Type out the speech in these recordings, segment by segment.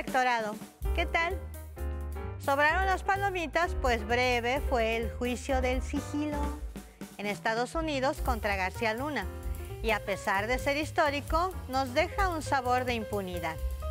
electorado. ¿Qué tal? ¿Sobraron las palomitas? Pues breve fue el juicio del sigilo en Estados Unidos contra García Luna. Y a pesar de ser histórico, nos deja un sabor de impunidad.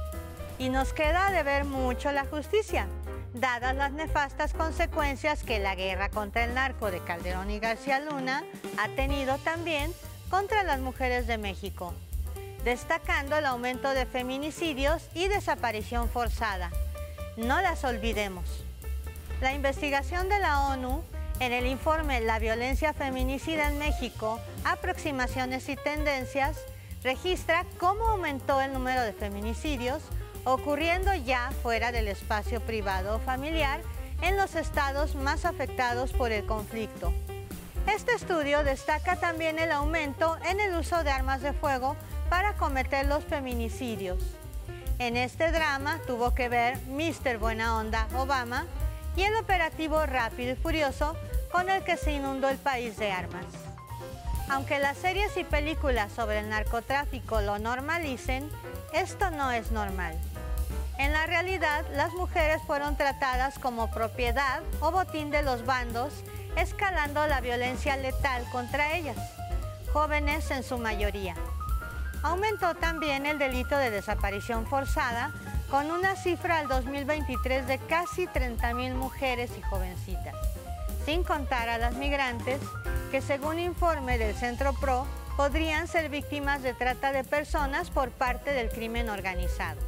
Y nos queda de ver mucho la justicia, dadas las nefastas consecuencias que la guerra contra el narco de Calderón y García Luna ha tenido también contra las mujeres de México, destacando el aumento de feminicidios y desaparición forzada. No las olvidemos. La investigación de la ONU en el informe La violencia feminicida en México, aproximaciones y tendencias, registra cómo aumentó el número de feminicidios ocurriendo ya fuera del espacio privado o familiar en los estados más afectados por el conflicto. Este estudio destaca también el aumento en el uso de armas de fuego para cometer los feminicidios. En este drama tuvo que ver Mr. Buena Onda Obama y el operativo Rápido y Furioso con el que se inundó el país de armas. Aunque las series y películas sobre el narcotráfico lo normalicen, esto no es normal. En la realidad, las mujeres fueron tratadas como propiedad o botín de los bandos, escalando la violencia letal contra ellas, jóvenes en su mayoría. Aumentó también el delito de desaparición forzada, con una cifra al 2023 de casi 30,000 mujeres y jovencitas, sin contar a las migrantes, que según informe del Centro PRO, podrían ser víctimas de trata de personas por parte del crimen organizado.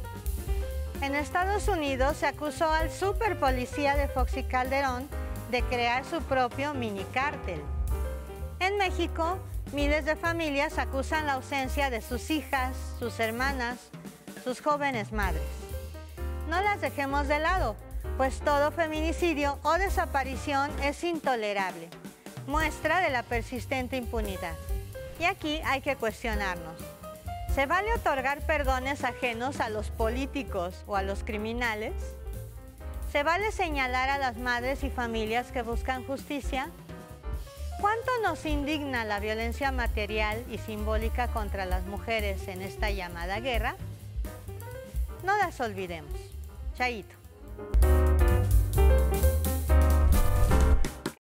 En Estados Unidos se acusó al superpolicía de Foxy Calderón de crear su propio mini cártel. En México, miles de familias acusan la ausencia de sus hijas, sus hermanas, sus jóvenes madres. No las dejemos de lado, pues todo feminicidio o desaparición es intolerable, muestra de la persistente impunidad. Y aquí hay que cuestionarnos. ¿Se vale otorgar perdones ajenos a los políticos o a los criminales? ¿Se vale señalar a las madres y familias que buscan justicia? ¿Cuánto nos indigna la violencia material y simbólica contra las mujeres en esta llamada guerra? No las olvidemos. Chaito.